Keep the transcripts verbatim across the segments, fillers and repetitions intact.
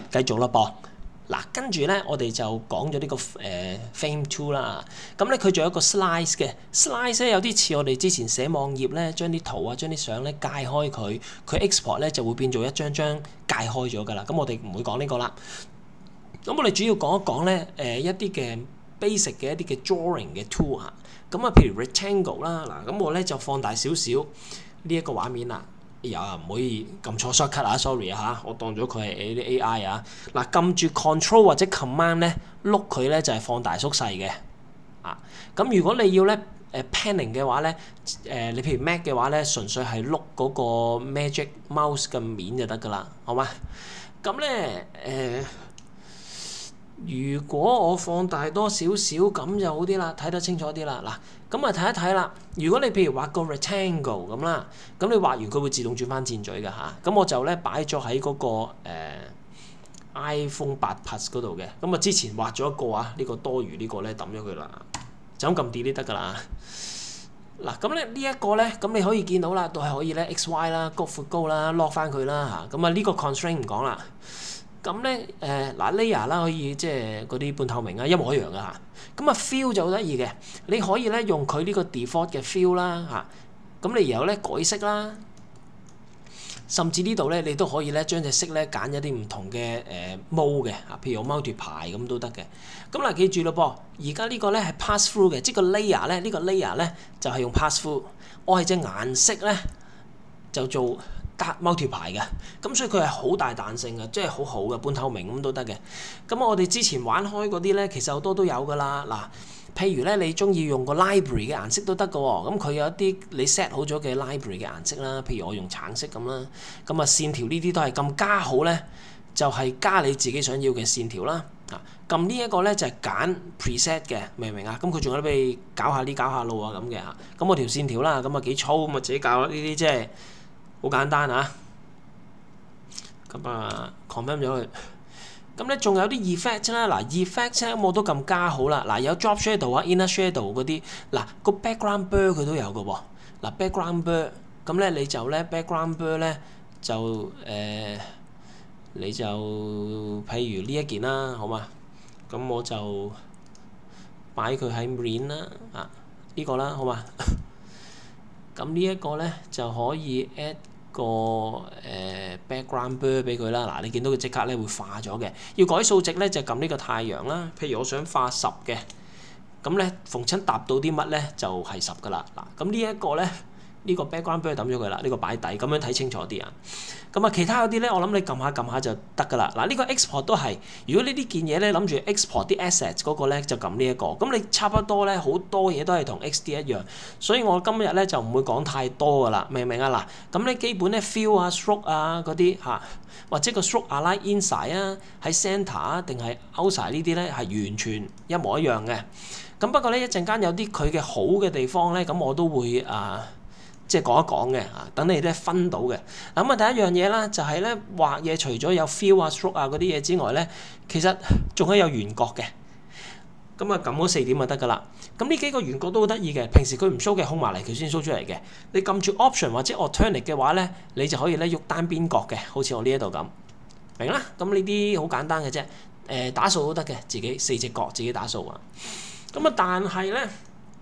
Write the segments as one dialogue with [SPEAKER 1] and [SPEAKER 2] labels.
[SPEAKER 1] 繼續啦噃。嗱，跟住咧，我哋就講咗呢、這個誒、呃、Fame Two 啦。咁咧，佢仲有一個 slice 嘅 slice 咧，有啲似我哋之前寫網頁咧，將啲圖啊、將啲相咧界開佢，佢 export 咧就會變做一張張界開咗㗎啦。咁我哋唔會講呢個啦。咁我哋主要講一講咧，誒、呃、一啲嘅 basic 嘅一啲嘅 drawing 嘅 tool 啊。咁啊，譬如 rectangle 啦，嗱，咁我咧就放大少少呢一個畫面啦。又唔可以撳錯 shortcut 啊 ，sorry 啊嚇，我當咗佢係啲 A I 啊。嗱，撳住 control 或者 command 咧，碌佢咧就係放大縮細嘅。啊，咁如果你要咧誒 panning 嘅話咧，誒你譬如 Mac 嘅話咧，純粹係碌嗰個 Magic Mouse 嘅面就得㗎啦，好嗎？咁咧誒。如果我放大多少少咁就好啲啦，睇得清楚啲啦。嗱，咁啊睇一睇啦。如果你譬如畫個 rectangle 咁啦，咁你畫完佢會自動轉翻箭嘴嘅嚇。咁我就咧擺咗喺嗰個、呃、iPhone 八 Plus 嗰度嘅。咁啊之前畫咗一個啊，呢、呢個多餘呢個咧抌咗佢啦，就咁撳 delete 得㗎啦。嗱，咁咧呢一個咧，咁你可以見到啦，都係可以咧 X Y 啦，高闊高啦，lock 翻佢啦嚇。咁啊呢個 constraint 唔講啦。咁咧誒嗱 layer 啦，可以即係嗰啲半透明啊，一模一樣嘅嚇。咁啊 fill 就好得意嘅，你可以咧用佢呢個 default 嘅 fill 啦嚇。咁你然後咧改色啦，甚至呢度咧你都可以咧將隻色咧揀一啲唔同嘅誒 mode 嘅嚇，譬如我 multiply 咁都得嘅。咁嗱記住咯噃，而家呢個咧係 pass through 嘅，即係個 layer 咧呢個 layer 咧就係用 pass through。我係隻顏色咧就做multiply 嘅，咁所以佢係好大彈性嘅，即係好好嘅半透明咁都得嘅。咁我哋之前玩開嗰啲咧，其實好多都有噶啦。嗱，譬如咧你中意用個 library 嘅顏色都得嘅喎，咁佢有一啲你 set 好咗嘅 library 嘅顏色啦，譬如我用橙色咁啦，咁啊線條呢啲都係咁加好咧，就係、是、加你自己想要嘅線條啦。啊，撳呢一個咧就係揀 preset 嘅，明唔明啊？咁佢仲有俾你搞下呢搞下路啊咁嘅嚇。咁我條線條啦，咁啊幾粗咁啊自己搞呢啲即係。好簡單啊！咁啊 confirm 咗佢。咁咧仲有啲 effect 啦，嗱 effect 咧我都咁加好啦。嗱有 drop shadow 啊 inner shadow 嗰啲，嗱個 background blur 佢都有嘅喎。嗱 background blur，咁咧你就咧 background blur 咧就誒、呃，你就譬如呢一件啦，好嘛？咁我就擺佢喺 marine 啦，啊呢、呢個啦，好嘛？咁呢一個咧就可以 add 個誒、呃、background blur 俾佢啦。嗱，你見到佢即刻咧會化咗嘅。要改數值咧就撳呢個太陽啦。譬如我想化十嘅，咁咧逢親搭到啲乜咧就係十噶啦。嗱，咁呢一個咧。呢個 background 俾佢抌咗佢啦，呢、這個擺底咁樣睇清楚啲啊。咁啊，其他嗰啲咧，我諗你撳下撳下就得噶啦。嗱，呢個 export 都係，如果呢啲件嘢咧諗住 export 啲 assets 嗰個咧，就撳呢一個。咁你差不多咧，好多嘢都係同 X D 一樣，所以我今日咧就唔會講太多噶啦，明唔明啊？嗱，咁咧基本咧 fill 啊、stroke 啊嗰啲嚇，或者個 stroke align inside 啊，喺 centre 啊定係 outside 呢啲咧係完全一模一樣嘅。咁不過咧一陣間有啲佢嘅好嘅地方咧，咁我都會啊。即係講一講嘅啊，等你咧分到嘅。咁啊，第一樣嘢啦，就係咧畫嘢，除咗有 fill 啊、stroke 啊嗰啲嘢之外咧，其實仲可以有圓角嘅。咁啊，撳嗰四點就得㗎啦。咁呢幾個圓角都好得意嘅，平時佢唔 show 嘅，空埋嚟佢先 show 出嚟嘅。你撳住 option 或者 alternate 嘅話咧，你就可以咧喐單邊角嘅，好似我呢一度咁，明啦。咁呢啲好簡單嘅啫，誒打數都得嘅，自己四隻角自己打數啊。咁啊，但係咧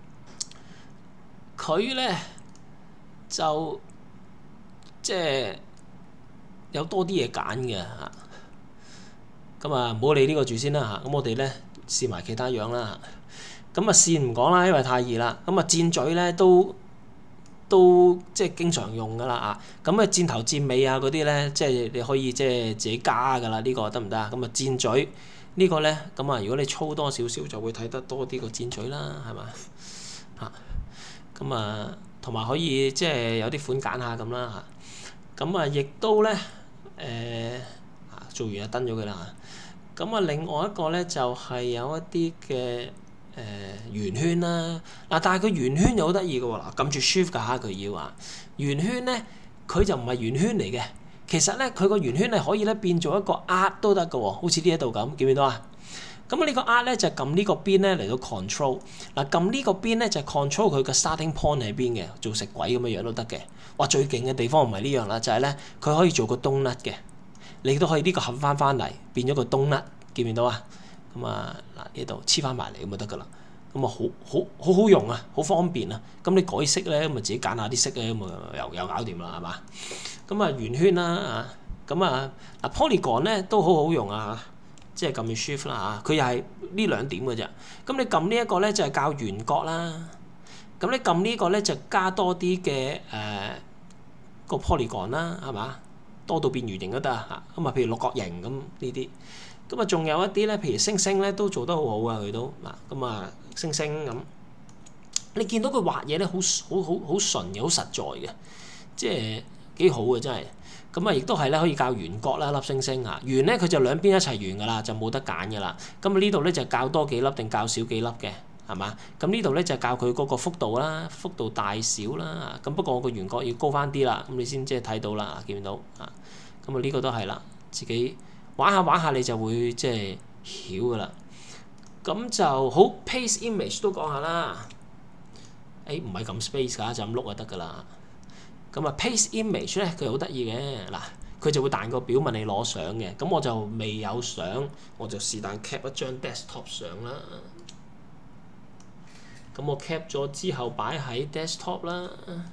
[SPEAKER 1] 佢咧。就即係有多啲嘢揀嘅嚇，咁啊唔好理呢個住先啦嚇，咁我哋咧試埋其他樣啦。咁啊線唔講啦，因為太易啦。咁啊箭嘴咧都都即係經常用噶啦啊。咁啊箭頭箭尾啊嗰啲咧，即係你可以即係自己加噶啦。呢個得唔得啊？咁啊箭嘴呢個咧，咁啊如果你粗多少少就會睇得多啲個箭嘴啦，係嘛嚇？咁啊〜同埋可以即係有啲款揀下咁啦嚇，咁啊亦都咧誒做完就登咗佢啦嚇，咁啊另外一個咧就係、是、有一啲嘅誒圓圈啦，嗱但係佢圓圈又好得意嘅喎，嗱撳住 shift 㗎嚇佢要啊，圓圈咧佢就唔係圓圈嚟嘅，其實咧佢個圓圈係可以咧變做一個壓都得嘅喎，好似呢一度咁，見唔見到啊？咁呢個 R 咧就撳呢個邊咧嚟到 control， 嗱撳呢個邊咧就 control 佢個 starting point 喺邊嘅，做食鬼咁嘅樣都得嘅。哇最勁嘅地方唔係呢樣啦，就係咧佢可以做個 donut 嘅。 你都可以呢個合翻翻嚟，變咗個冬甩，見唔見到啊？咁啊嗱呢度黐翻埋嚟咁就得噶啦。咁啊好好好好用啊，好方便啊。咁你改色咧，咁啊自己揀下啲色咧，咁啊又又搞掂啦，係嘛？咁啊圓圈啦啊，咁啊嗱 Polygon 咧都好好用啊，即係撳住 Shift 啦嚇，佢又係呢兩點嘅啫。咁你撳呢一個咧就係較圓角啦。咁你撳呢個咧就加多啲嘅誒個 Polygon 啦，係嘛？多到變圓形都得啊。咁啊，譬如六角形咁呢啲。咁啊，仲有一啲咧，譬如星星咧都做得好好啊，佢都嗱咁啊，星星咁。你見到佢畫嘢咧，好好好好純嘅，好實在嘅，即係幾好嘅真係。咁啊，亦都係咧可以較圓角啦，粒星星啊，圓咧佢就兩邊一齊圓噶啦，就冇得揀噶啦。咁啊呢度咧就較多幾粒定較少幾粒嘅，係嘛？咁呢度咧就較佢嗰個幅度啦，幅度大小啦。咁不過我個圓角要高翻啲啦，咁你先即係睇到啦，見唔見到啊？咁啊呢個都係啦，自己玩下玩下你就會即係曉噶啦。咁就好 paste image 都講下啦。誒唔係咁 space 㗎，就咁碌就得㗎啦。咁啊 paste image 咧，佢好得意嘅嗱，佢就會彈個表問你攞相嘅。咁我就未有相，我就是但 cap 一張 desktop 相啦。咁我 cap 咗之後擺喺 desktop 啦。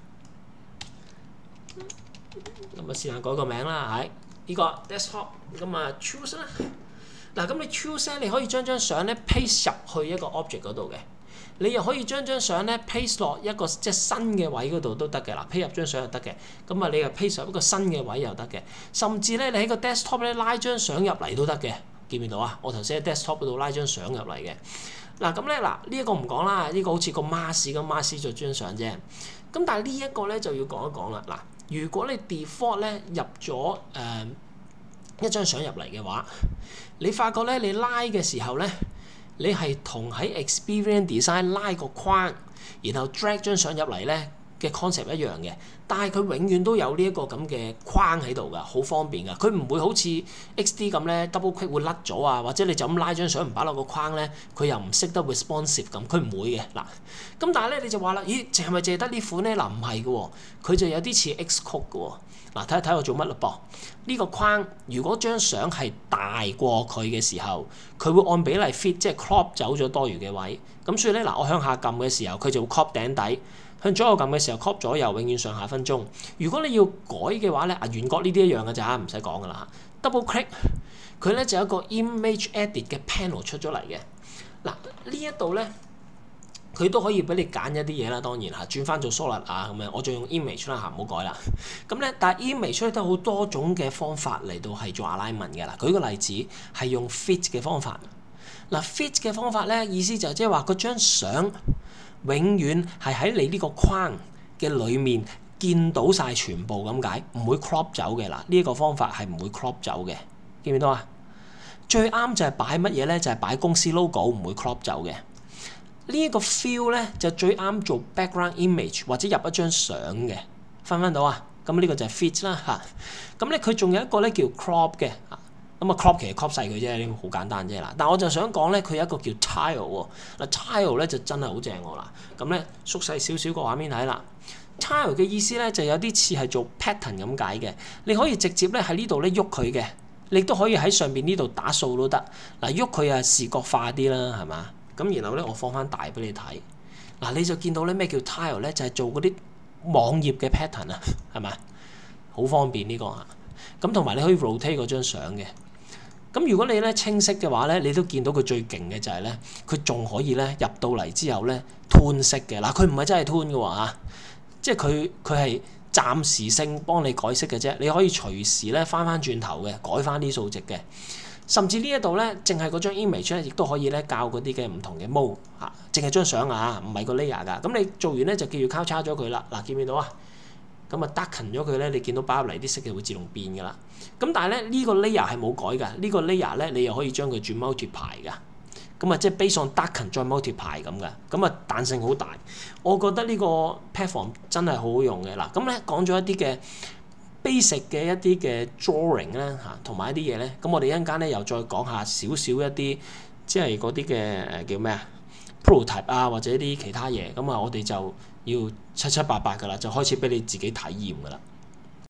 [SPEAKER 1] 咁啊是但改個名啦，係呢個 desktop。咁啊 choose 啦。嗱咁你 choose 咧，你可以將張相咧 paste 入去一個 object 嗰度嘅。你又可以將張相咧 paste 落一個即係新嘅位嗰度都得嘅嗱 ，paste 入張相又得嘅。咁啊，你又 paste 入一個新嘅位又得嘅。甚至咧，你喺個 desktop 咧拉張相入嚟都得嘅。見唔見到啊？我頭先喺 desktop 嗰度拉張相入嚟嘅。嗱咁咧嗱，呢一個唔講啦，呢個好似個 mask 咁 mask 咗張相啫。咁但係呢一個咧就要講一講啦。嗱，如果你 default 咧入咗誒、呃、一張相入嚟嘅話，你發覺咧你拉嘅時候咧。你係同喺 Experience Design 拉個框，然後 drag 張相入嚟咧嘅 concept 一樣嘅，但係佢永遠都有呢一個咁嘅框喺度㗎，好方便㗎。佢唔會好似 X D 咁咧 double click 會甩咗啊，或者你就咁拉張相唔擺落個框咧，佢又唔識得 responsive 咁，佢唔會嘅嗱。咁但係咧你就話啦，咦，係咪淨係得呢款咧？嗱唔係嘅喎，佢就有啲似 Xcode 嘅喎。嗱睇一睇我做乜嘞噃？呢個框如果張相係大過佢嘅時候，佢會按比例 fit， 即係 crop 走咗多餘嘅位。咁所以咧嗱，我向下撳嘅時候，佢就會 crop 頂底；向左右撳嘅時候 crop 左右，永遠上下分鐘。如果你要改嘅話咧，啊圓角呢啲一樣嘅咋，唔使講噶啦。Double click， 佢咧就有一個 image edit 嘅 panel 出咗嚟嘅。嗱呢一度咧。佢都可以俾你揀一啲嘢啦，當然嚇轉翻做 solid 啊咁樣，我就用 image 啦嚇，唔好改啦。咁咧，但係 image 咧都好多種嘅方法嚟到係做 alignment 嘅啦。舉個例子係用 fit 嘅方法。嗱 fit 嘅方法咧，意思就即係話嗰張相永遠係喺你呢個框嘅裡面見到晒全部咁解，唔會 crop 走嘅啦。呢一個方法係唔會 crop 走嘅，見唔見到啊？最啱就係擺乜嘢咧？就係擺公司 logo，唔會 crop 走嘅。呢一個 feel 咧就最啱做 background image 或者入一張相嘅，分唔分到啊？咁呢個就係 fit 啦嚇。咁咧佢仲有一個咧叫 crop 嘅，咁啊 crop 其實 crop 細佢啫，呢個好簡單啫啦。但係我就想講咧，佢有一個叫 tile 喎。嗱 tile 咧就真係好正喎啦。咁咧縮細少少個畫面睇啦。tile 嘅意思咧就有啲似係做 pattern 咁解嘅，你可以直接咧喺呢度咧喐佢嘅，你都可以喺上邊呢度打掃都得。嗱喐佢啊視覺化啲啦，係嘛？咁然後咧，我放翻大俾你睇，嗱你就見到咧咩叫 tile 咧，就係做嗰啲網頁嘅 pattern 啊，係咪？好方便呢個啊。咁同埋你可以 rotate 嗰張相嘅。咁如果你咧清晰嘅話咧，你都見到佢最勁嘅就係咧，佢仲可以咧入到嚟之後咧 tune 色嘅。嗱佢唔係真係 tune 嘅喎嚇，即係佢佢係暫時性幫你改色嘅啫。你可以隨時咧翻翻轉頭嘅，改翻啲數值嘅。甚至呢一度咧，淨係嗰張 image 咧，亦都可以咧校嗰啲嘅唔同嘅 mode 嚇，淨係張相啊，唔係個 layer 㗎。咁你做完咧就叫要交叉咗佢啦。嗱，見唔見到啊？咁啊 darken 咗佢咧，你見到擺入嚟啲色就會自動變㗎啦。咁但係咧呢個 layer 係冇改㗎，呢個 layer 咧你又可以將佢轉 multiply 㗎。咁啊即係 based on darken 再 multiply 咁㗎。咁啊彈性好大，我覺得呢個 platform 真係好好用嘅。嗱，咁咧講咗一啲嘅basic 嘅一啲嘅 drawing 咧嚇，同埋一啲嘢咧，咁我哋一陣間咧又再講下少少一啲，即係嗰啲嘅誒叫咩啊 prototype 啊，或者啲其他嘢，咁啊我哋就要七七八八㗎啦，就開始俾你自己體驗㗎啦。